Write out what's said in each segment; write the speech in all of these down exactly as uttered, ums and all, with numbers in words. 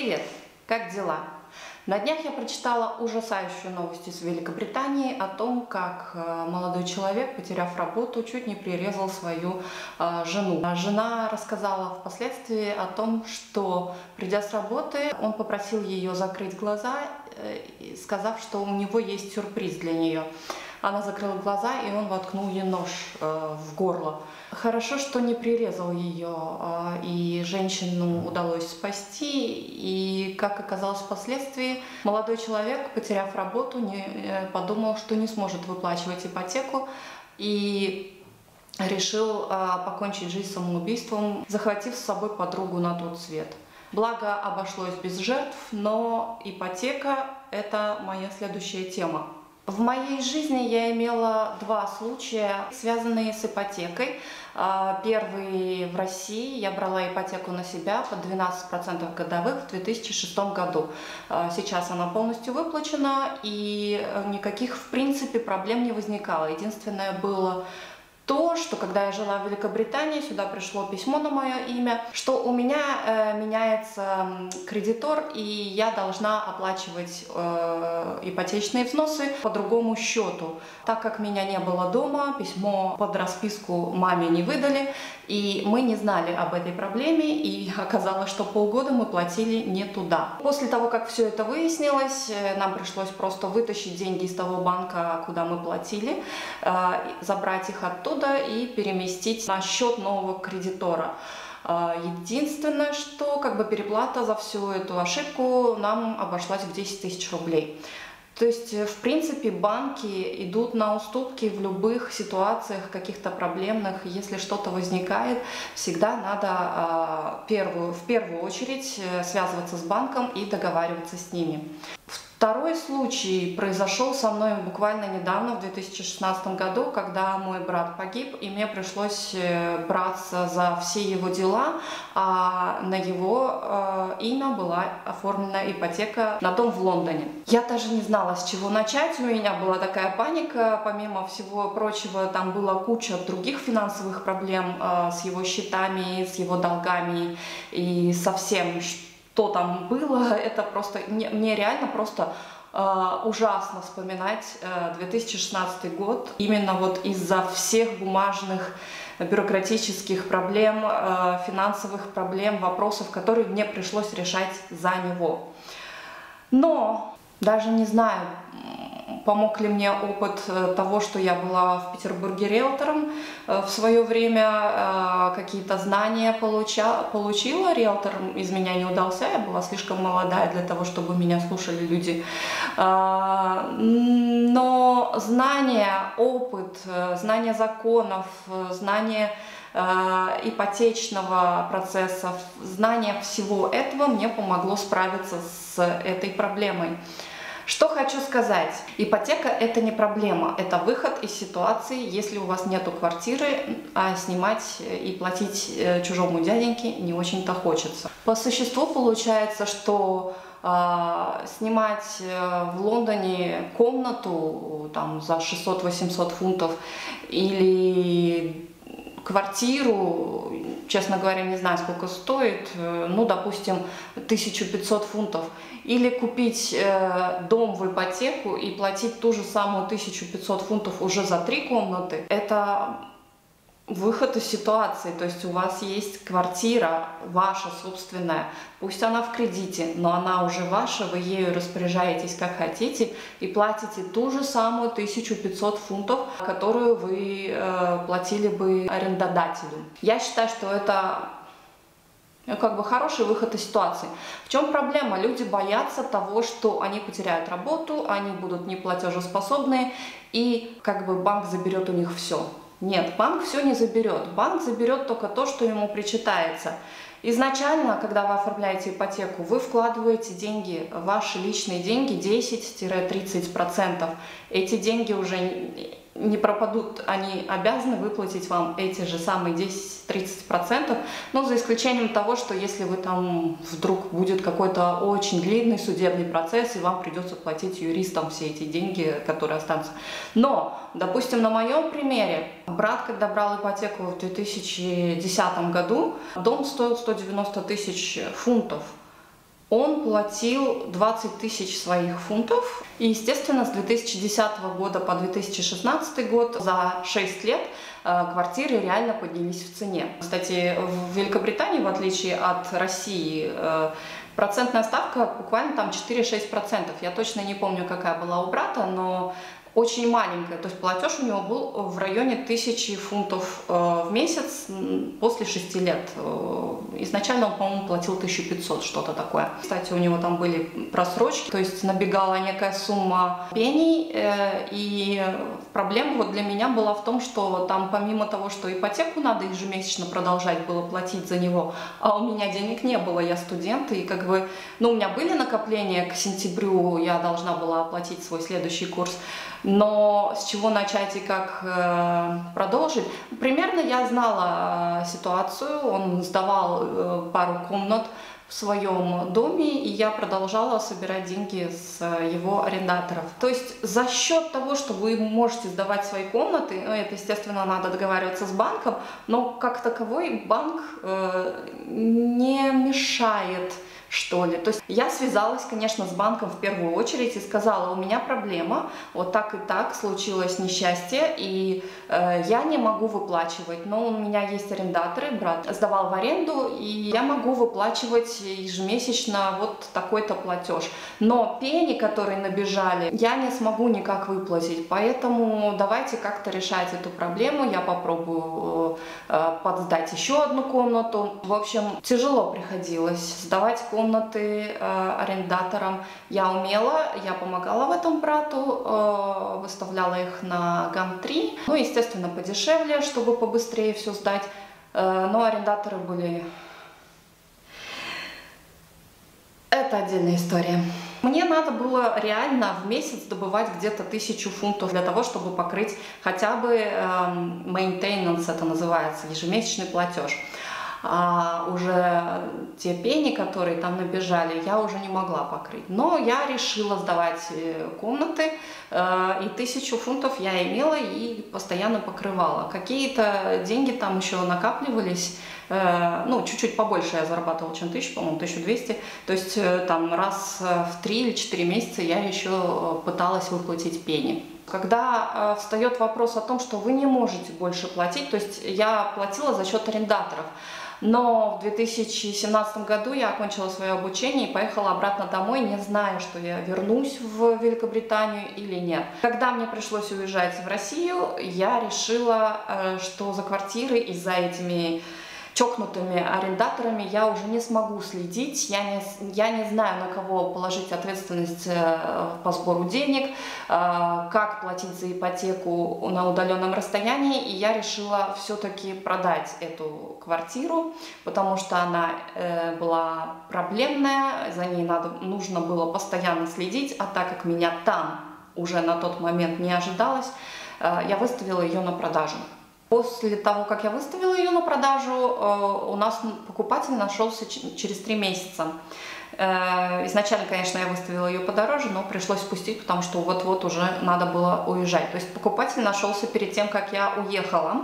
Привет! Как дела? На днях я прочитала ужасающую новость из Великобритании о том, как молодой человек, потеряв работу, чуть не прирезал свою жену. Жена рассказала впоследствии о том, что, придя с работы, он попросил ее закрыть глаза, сказав, что у него есть сюрприз для нее. Она закрыла глаза, и он воткнул ей нож э, в горло. Хорошо, что не прирезал ее, э, и женщину удалось спасти. И, как оказалось впоследствии, молодой человек, потеряв работу, не, э, подумал, что не сможет выплачивать ипотеку, и решил э, покончить жизнь самоубийством, захватив с собой подругу на тот свет. Благо, обошлось без жертв, но ипотека – это моя следующая тема. В моей жизни я имела два случая, связанные с ипотекой. Первый в России. Я брала ипотеку на себя под двенадцать процентов годовых в две тысячи шестом году. Сейчас она полностью выплачена, и никаких, в принципе, проблем не возникало. Единственное было то, что когда я жила в Великобритании, сюда пришло письмо на мое имя, что у меня э, меняется кредитор, и я должна оплачивать э, ипотечные взносы по другому счету. Так как меня не было дома, письмо под расписку маме не выдали, и мы не знали об этой проблеме, и оказалось, что полгода мы платили не туда. После того, как все это выяснилось, нам пришлось просто вытащить деньги из того банка, куда мы платили, э, забрать их оттуда и переместить на счет нового кредитора. Единственное, что как бы переплата за всю эту ошибку нам обошлась в десять тысяч рублей. То есть, в принципе, банки идут на уступки в любых ситуациях каких-то проблемных. Если что-то возникает, всегда надо первую, в первую очередь связываться с банком и договариваться с ними. Второй случай произошел со мной буквально недавно, в две тысячи шестнадцатом году, когда мой брат погиб, и мне пришлось браться за все его дела, а на его э, имя была оформлена ипотека на дом в Лондоне. Я даже не знала, с чего начать, у меня была такая паника, помимо всего прочего, там была куча других финансовых проблем э, с его счетами, с его долгами и со всем, что там было. Это просто, мне, мне реально просто э, ужасно вспоминать э, две тысячи шестнадцатый год, именно вот из-за всех бумажных бюрократических проблем, э, финансовых проблем, вопросов, которые мне пришлось решать за него. Но даже не знаю, помог ли мне опыт того, что я была в Петербурге риэлтором в свое время, какие-то знания получа, получила. Риэлтор из меня не удался, я была слишком молодая для того, чтобы меня слушали люди. Но знания, опыт, знания законов, знания ипотечного процесса, знание всего этого мне помогло справиться с этой проблемой. Что хочу сказать. Ипотека – это не проблема, это выход из ситуации, если у вас нету квартиры, а снимать и платить чужому дяденьке не очень-то хочется. По существу получается, что э, снимать в Лондоне комнату там, за шестьсот-восемьсот фунтов или квартиру, честно говоря, не знаю, сколько стоит, ну, допустим, тысячу пятьсот фунтов, или купить э, дом в ипотеку и платить ту же самую тысячу пятьсот фунтов уже за три комнаты, это выход из ситуации. То есть у вас есть квартира ваша собственная, пусть она в кредите, но она уже ваша, вы ею распоряжаетесь как хотите и платите ту же самую тысячу пятьсот фунтов, которую вы э, платили бы арендодателю. Я считаю, что это как бы хороший выход из ситуации. В чем проблема? Люди боятся того, что они потеряют работу, они будут неплатежеспособные, и как бы банк заберет у них все. Нет, банк все не заберет. Банк заберет только то, что ему причитается. Изначально, когда вы оформляете ипотеку, вы вкладываете деньги, ваши личные деньги, десять-тридцать процентов. Эти деньги уже не пропадут, они обязаны выплатить вам эти же самые десять-тридцать процентов, но за исключением того, что если вы там вдруг будет какой-то очень длинный судебный процесс, и вам придется платить юристам все эти деньги, которые останутся. Но, допустим, на моем примере, брат, когда брал ипотеку в две тысячи десятом году, дом стоил сто девяносто тысяч фунтов. Он платил двадцать тысяч своих фунтов. И, естественно, с две тысячи десятого года по две тысячи шестнадцатый год за шесть лет квартиры реально поднялись в цене. Кстати, в Великобритании, в отличие от России, процентная ставка буквально там четыре-шесть процентов. Я точно не помню, какая была у брата, но очень маленькая. То есть платеж у него был в районе тысячи фунтов в месяц после шести лет. Изначально он, по-моему, платил тысячу пятьсот, что-то такое. Кстати, у него там были просрочки, то есть набегала некая сумма пений. И проблема вот для меня была в том, что там помимо того, что ипотеку надо ежемесячно продолжать было платить за него, а у меня денег не было, я студент, и как бы, ну, у меня были накопления к сентябрю, я должна была оплатить свой следующий курс. Но с чего начать и как э, продолжить? Примерно я знала э, ситуацию. Он сдавал э, пару комнат в своем доме, и я продолжала собирать деньги с э, его арендаторов. То есть за счет того, что вы можете сдавать свои комнаты, ну, это, естественно, надо договариваться с банком, но как таковой банк э, не мешает, что ли. То есть я связалась, конечно, с банком в первую очередь и сказала: у меня проблема, вот так и так, случилось несчастье, и э, я не могу выплачивать, но у меня есть арендаторы, брат сдавал в аренду, и я могу выплачивать ежемесячно вот такой-то платеж. Но пени, которые набежали, я не смогу никак выплатить, поэтому давайте как-то решать эту проблему, я попробую э, подсдать еще одну комнату. В общем, тяжело приходилось сдавать комнату. комнаты э, арендаторам я умела, я помогала в этом брату, э, выставляла их на гам три, ну, естественно, подешевле, чтобы побыстрее все сдать, э, но арендаторы были... Это отдельная история. Мне надо было реально в месяц добывать где-то тысячу фунтов для того, чтобы покрыть хотя бы э, maintenance, это называется, ежемесячный платеж. А уже те пени, которые там набежали, я уже не могла покрыть. Но я решила сдавать комнаты, и тысячу фунтов я имела и постоянно покрывала. Какие-то деньги там еще накапливались, ну, чуть-чуть побольше я зарабатывала, чем тысячу, по-моему, тысячу двести. То есть там раз в три или четыре месяца я еще пыталась выплатить пени. Когда э, встает вопрос о том, что вы не можете больше платить, то есть я платила за счет арендаторов, но в две тысячи семнадцатом году я окончила свое обучение и поехала обратно домой, не зная, что я вернусь в Великобританию или нет. Когда мне пришлось уезжать в Россию, я решила, э, что за квартиры и за этими чокнутыми арендаторами я уже не смогу следить, я не, я не знаю, на кого положить ответственность по сбору денег, как платить за ипотеку на удаленном расстоянии, и я решила все-таки продать эту квартиру, потому что она была проблемная, за ней надо, нужно было постоянно следить, а так как меня там уже на тот момент не ожидалось, я выставила ее на продажу. После того, как я выставила ее на продажу, у нас покупатель нашелся через три месяца. Изначально, конечно, я выставила ее подороже, но пришлось спустить, потому что вот-вот уже надо было уезжать. То есть покупатель нашелся перед тем, как я уехала.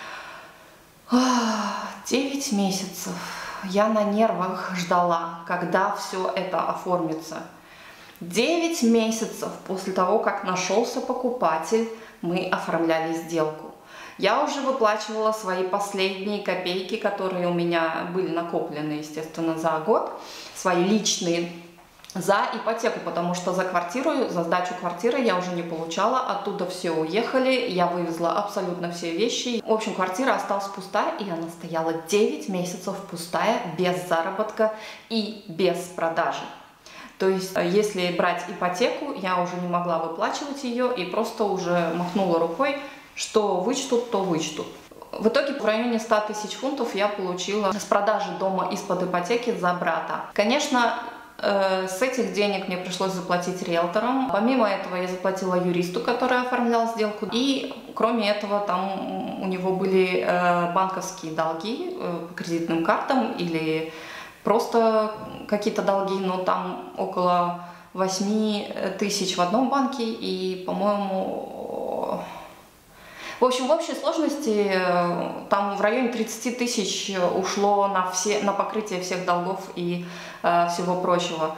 девять месяцев я на нервах ждала, когда все это оформится. девять месяцев после того, как нашелся покупатель, мы оформляли сделку. Я уже выплачивала свои последние копейки, которые у меня были накоплены, естественно, за год, свои личные, за ипотеку, потому что за квартиру, за сдачу квартиры я уже не получала, оттуда все уехали, я вывезла абсолютно все вещи. В общем, квартира осталась пустая, и она стояла девять месяцев пустая, без заработка и без продажи. То есть, если брать ипотеку, я уже не могла выплачивать ее и просто уже махнула рукой, что вычтут, то вычтут. В итоге в районе ста тысяч фунтов я получила с продажи дома из-под ипотеки за брата. Конечно, э, с этих денег мне пришлось заплатить риэлторам. Помимо этого я заплатила юристу, который оформлял сделку. И кроме этого там у него были э, банковские долги э, по кредитным картам или просто какие-то долги, но там около восьми тысяч в одном банке и, по-моему, В общем, в общей сложности там в районе тридцати тысяч ушло на, все, на покрытие всех долгов и э, всего прочего.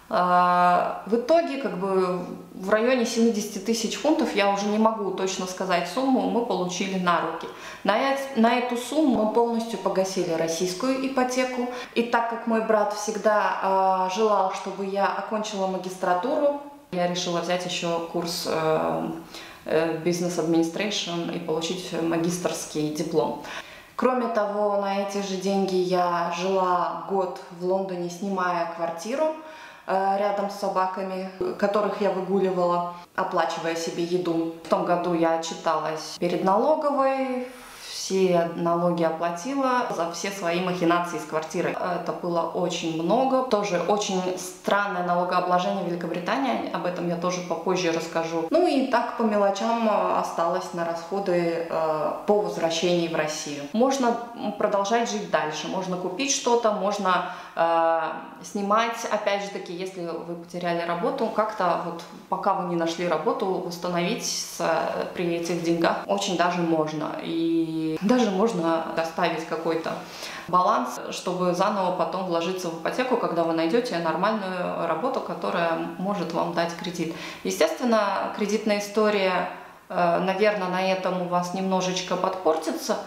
Э, в итоге, как бы, в районе семидесяти тысяч фунтов, я уже не могу точно сказать сумму, мы получили на руки. На, э на эту сумму мы полностью погасили российскую ипотеку. И так как мой брат всегда э, желал, чтобы я окончила магистратуру, я решила взять еще курс э, Business Administration и получить магистерский диплом. Кроме того, на эти же деньги я жила год в Лондоне, снимая квартиру э, рядом с собаками, которых я выгуливала, оплачивая себе еду. В том году я отчиталась перед налоговой, все налоги оплатила за все свои махинации с квартирой. Это было очень много. Тоже очень странное налогообложение в Великобритании. Об этом я тоже попозже расскажу. Ну и так по мелочам осталось на расходы э, по возвращении в Россию. Можно продолжать жить дальше. Можно купить что-то, можно э, снимать. Опять же таки, если вы потеряли работу, как-то вот пока вы не нашли работу, восстановить с, при этих деньгах очень даже можно. И даже можно оставить какой-то баланс, чтобы заново потом вложиться в ипотеку, когда вы найдете нормальную работу, которая может вам дать кредит. Естественно, кредитная история, наверное, на этом у вас немножечко подпортится,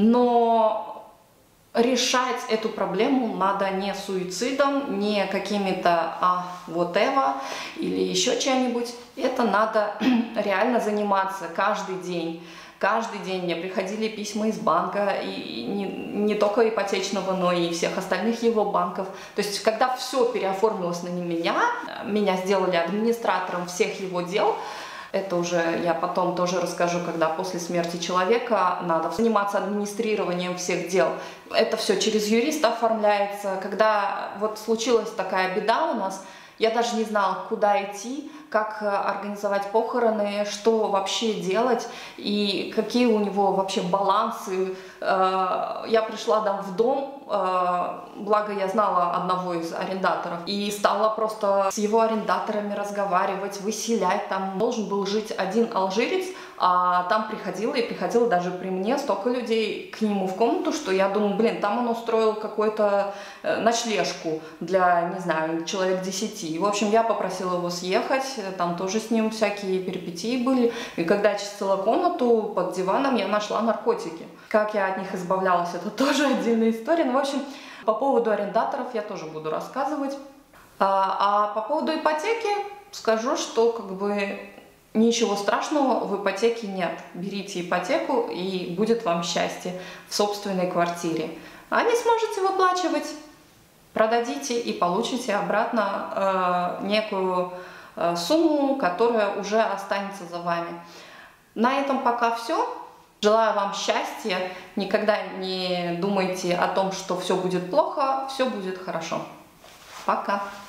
но решать эту проблему надо не суицидом, не какими-то а, whatever или еще чем-нибудь. Это надо реально заниматься каждый день. Каждый день мне приходили письма из банка, и не, не только ипотечного, но и всех остальных его банков. То есть, когда все переоформилось на меня, меня сделали администратором всех его дел, это уже я потом тоже расскажу, когда после смерти человека надо заниматься администрированием всех дел. Это все через юриста оформляется. Когда вот случилась такая беда у нас, я даже не знала, куда идти, как организовать похороны, что вообще делать и какие у него вообще балансы. Я пришла там в дом, благо я знала одного из арендаторов, и стала просто с его арендаторами разговаривать, выселять. Там должен был жить один алжирец, а там приходило, и приходило даже при мне столько людей к нему в комнату, что я думаю, блин, там он устроил какую-то ночлежку для, не знаю, человек десяти. И, в общем, я попросила его съехать, там тоже с ним всякие перипетии были. И когда я чистила комнату, под диваном я нашла наркотики. Как я от них избавлялась, это тоже отдельная история. Ну, в общем, по поводу арендаторов я тоже буду рассказывать. А, а по поводу ипотеки скажу, что как бы ничего страшного в ипотеке нет. Берите ипотеку, и будет вам счастье в собственной квартире. А не сможете выплачивать, продадите и получите обратно э, некую э, сумму, которая уже останется за вами. На этом пока все. Желаю вам счастья. Никогда не думайте о том, что все будет плохо. Все будет хорошо. Пока.